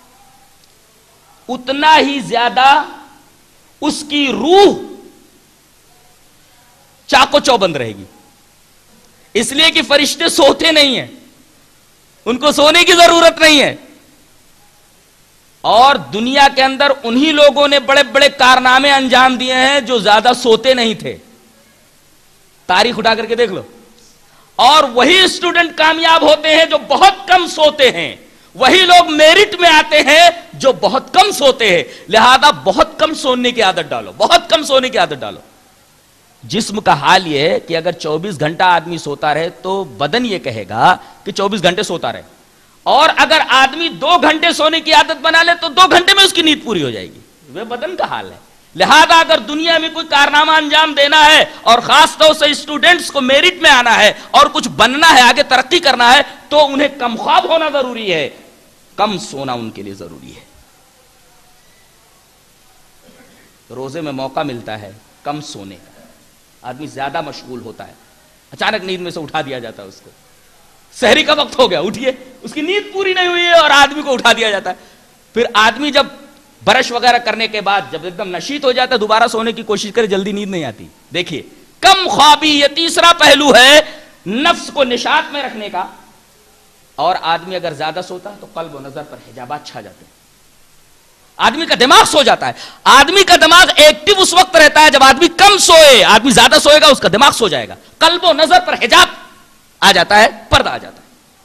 اتنا ہی زیادہ اس کی روح چاقو چوبند رہے گی. اس لیے کہ فرشتے سوتے نہیں ہیں، ان کو سونے کی ضرورت نہیں ہے. اور دنیا کے اندر انہی لوگوں نے بڑے بڑے کارنامے انجام دیے ہیں جو زیادہ سوتے نہیں تھے. تاریخ اٹھا کر کے دیکھ لو. اور وہی اسٹوڈنٹ کامیاب ہوتے ہیں جو بہت کم سوتے ہیں، وہی لوگ میرٹ میں آتے ہیں جو بہت کم سوتے ہیں. لہذا بہت کم سونے کی عادت ڈالو، بہت کم سونے کی عادت ڈالو. جسم کا حال یہ ہے کہ اگر 24 گھنٹہ آدمی سوتا رہے تو بدن یہ کہے گا کہ 24 گھنٹے سوتا رہے. اور اگر آدمی 2 گھنٹے سونے کی عادت بنا لے تو 2 گھنٹے میں اس کی نیند پوری ہو جائے گی. وہ بدن کا حال ہے. لہذا اگر دنیا میں کوئی کارنامہ انجام دینا ہے اور خاص طور سے اسٹوڈنٹس کو میرٹ میں آنا ہے اور کچھ بننا ہے، آگے ترقی کرنا ہے، تو انہیں کم خواب ہونا ضروری ہے، کم سونا ان کے لیے ضروری ہے. روزے میں موقع ملتا ہے کم سونے کا. آدمی زیادہ مشغول ہوتا ہے، اچانک نیند میں سے اٹھا دیا جاتا ہے. اس کو سحری کا وقت ہو گیا، اٹھیے، اس کی نیند پوری نہیں ہوئی ہے اور آدمی کو اٹھا دیا جاتا ہے. پھر آدمی جب برش وغیرہ کرنے کے بعد جب ایک دم نشیط ہو جاتا ہے دوبارہ سونے کی کوشش کرے، جلدی نیند نہیں آتی. دیکھیے کم خوابی یہ تیسرا پہلو ہے نفس کو نشاط میں رکھنے کا. اور آدمی اگر زیادہ سوتا ہے تو قلب و نظر پر حجابات چھا جاتے ہیں، آدمی کا دماغ سو جاتا ہے. آدمی کا دماغ ایکٹیو اس وقت رہتا ہے جب آدمی کم سوئے. آدمی زیادہ سوئے گا اس کا دماغ سو جائے گا، قلب و نظر پر حجاب آ جاتا ہے، پردہ آ جاتا ہے.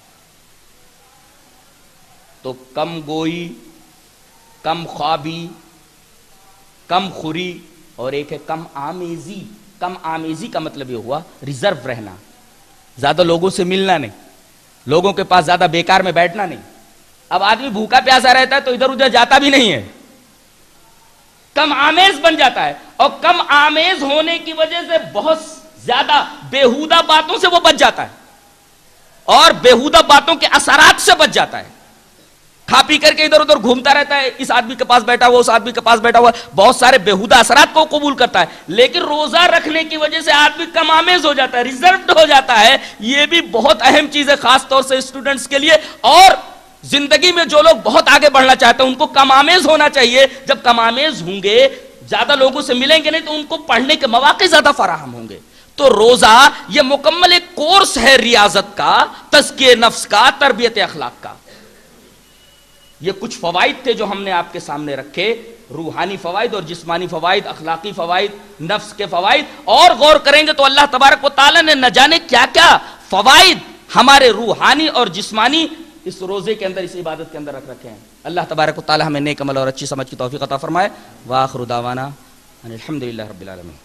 تو کم گوئی، کم خوابی، کم خوری، اور ایک ہے کم آمیزی. کم آمیزی کا مطلب یہ ہوا ریزرو رہنا، زیادہ لوگوں سے ملنا نہیں، لوگوں کے پاس زیادہ بیکار میں بیٹھنا نہیں. اب آدمی بھوکا پیاسا رہتا ہے تو ادھر ادھر جاتا بھی نہیں ہے، کم آمیز بن جاتا ہے. اور کم آمیز ہونے کی وجہ سے بہت زیادہ بیہودہ باتوں سے وہ بچ جاتا ہے اور بیہودہ باتوں کے اثرات سے بچ جاتا ہے. کھا پی کر کے ادھر ادھر گھومتا رہتا ہے، اس آدمی کے پاس بیٹھا ہوا، اس آدمی کے پاس بیٹھا ہوا، بہت سارے بیہودہ اثرات کو قبول کرتا ہے. لیکن روزہ رکھنے کی وجہ سے آدمی کم آمیز ہو جاتا ہے، ریزروڈ ہو جاتا ہے. یہ بھی بہت اہم چیز ہے خاص طور سے اسٹوڈنٹس کے لیے. اور زندگی میں جو لوگ بہت آگے بڑھنا چاہتے ہیں ان کو کم آمیز ہونا چاہیے. جب کم آمیز ہوں گے، زیادہ لوگوں سے ملیں گے نہیں تو ان کو پڑھنے کے مواقع زیادہ فراہم ہوں گے. تو روزہ یہ مکمل ایک کورس ہے ریاضت کا، تزکیہ نفس کا، تربیت اخلاق کا. یہ کچھ فوائد تھے جو ہم نے آپ کے سامنے رکھے، روحانی فوائد اور جسمانی فوائد، اخلاقی فوائد، نفس کے فوائد. اور غور کریں گے تو اللہ تبارک و تعالیٰ نے نہ جانے کیا کیا فوائد ہمارے روحانی اور جسمانی اس روزے کے اندر، اس عبادت کے اندر رکھ رکھے ہیں. اللہ تبارک و تعالیٰ ہمیں نیک عمل اور اچھی سمجھ کی توفیق عطا فرمائے. وآخر دعوانا ان الحمدللہ رب العالمین.